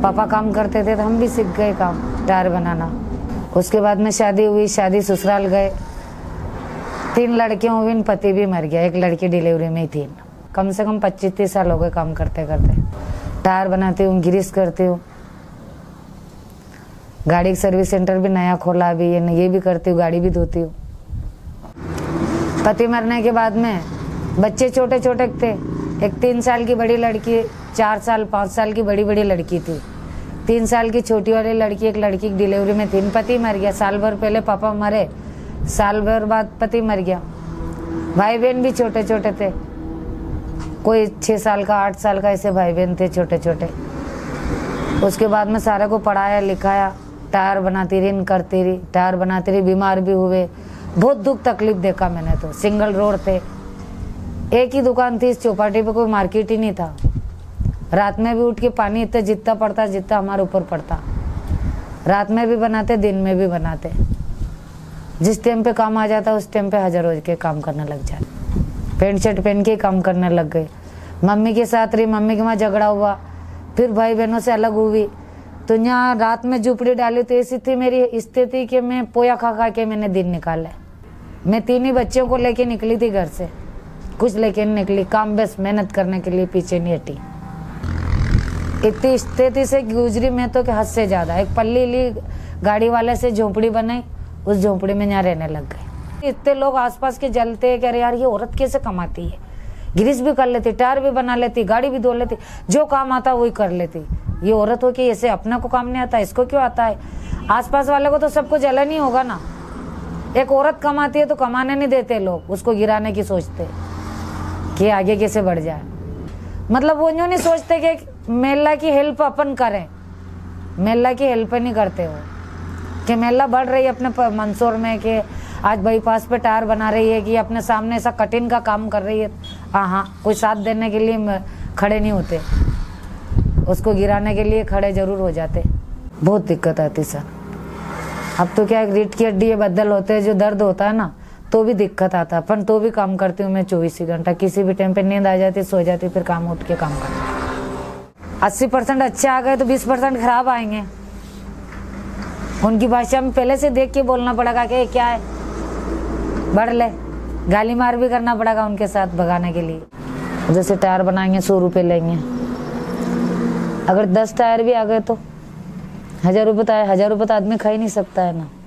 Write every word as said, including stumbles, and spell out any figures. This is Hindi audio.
पापा काम करते थे तो हम भी सीख गए काम, टायर बनाना। उसके बाद में शादी हुई, शादी ससुराल गए, तीन लड़कियों हुई, पति भी मर गया, एक लड़की डिलीवरी में ही थी। कम से कम पच्चीस तीस साल हो गए काम करते करते। टायर बनाती हूँ, ग्रीस करती हूँ, गाड़ी का सर्विस सेंटर भी नया खोला अभी, ये भी करती हूँ, गाड़ी भी धोती हूँ। पति मरने के बाद में बच्चे छोटे छोटे थे, एक तीन साल की बड़ी लड़की, चार साल पाँच साल की बड़ी बड़ी लड़की थी, तीन साल की छोटी वाली लड़की, एक लड़की की डिलीवरी में थी। पति मर गया, साल भर पहले पापा मरे, साल भर बाद पति मर गया। भाई बहन भी छोटे छोटे थे, कोई छः साल का, आठ साल का, ऐसे भाई बहन थे छोटे छोटे। उसके बाद में सारे को पढ़ाया लिखाया, टायर बनाती रही, इन करती रही, टायर बनाती रही, बीमार भी हुए, बहुत दुख तकलीफ देखा मैंने। तो सिंगल रोड थे, एक ही दुकान थी इस चौपाटी पे, कोई मार्केट ही नहीं था। रात में भी उठ के पानी इतना जितना पड़ता जितना हमारे ऊपर पड़ता, रात में भी बनाते, दिन में भी बनाते। जिस टाइम पे काम आ जाता उस टाइम पे हजार रोज के काम करने लग जाते, पेंट शर्ट पहन के काम करने लग गए। मम्मी के साथ रही, मम्मी के वहाँ झगड़ा हुआ, फिर भाई बहनों से अलग हुई, तो यहाँ रात में झुपड़ी डाली। तो ऐसी थी मेरी स्थिति कि मैं पोया खा खा के मैंने दिन निकाले। मैं तीन ही बच्चों को लेके निकली थी घर से, कुछ लेके नहीं निकली, काम बस मेहनत करने के लिए पीछे नहीं हटी। इतनी स्थिति से गुजरी मैं तो कि हद से ज्यादा। एक पल्ली ली, गाड़ी वाले से झोपड़ी बनाई, उस झोपड़ी में यहाँ रहने लग गए। इतने लोग आसपास के जलते कि अरे यार ये औरत कैसे कमाती है, ग्रीस भी कर लेती, टायर भी बना लेती, गाड़ी भी धो लेती, जो काम आता वही कर लेती। ये औरत हो कि ऐसे अपना को काम नहीं आता, इसको क्यों आता है? आसपास वाले को तो सबको जलन ही होगा ना। एक औरत कमाती है तो कमाने नहीं देते लोग, उसको गिराने की सोचते कि आगे कैसे बढ़ जाए। मतलब वो यूँ नहीं सोचते कि महिला की हेल्प अपन करें, महिला की हेल्प नहीं करते हो कि महिला बढ़ रही है अपने मंसूर में, कि आज बाईपास पे टायर बना रही है, कि अपने सामने ऐसा कठिन का काम कर रही है। हाँ हाँ, कोई साथ देने के लिए खड़े नहीं होते, उसको गिराने के लिए खड़े जरूर हो जाते। बहुत दिक्कत आती सर। अब तो क्या रीढ़ की हड्डी बदल होते हैं, जो दर्द होता है ना तो भी दिक्कत आता है, पर तो भी काम करती हूँ मैं चौबीस घंटा। किसी भी टाइम पे नींद आ जाती, सो जाती, फिर काम उठ के काम करती। अस्सी परसेंट अच्छे आ गए तो बीस परसेंट खराब आएंगे। उनकी भाषा में पहले से देख के बोलना पड़ेगा कि क्या है, बढ़ ले, गाली मार भी करना पड़ेगा उनके साथ भगाने के लिए। जैसे टायर बनाएंगे सौ रुपये लेंगे, अगर दस टायर भी आ गए तो हजार रुपये तो आए। हजार रुपये तो आदमी खा ही नहीं सकता है ना।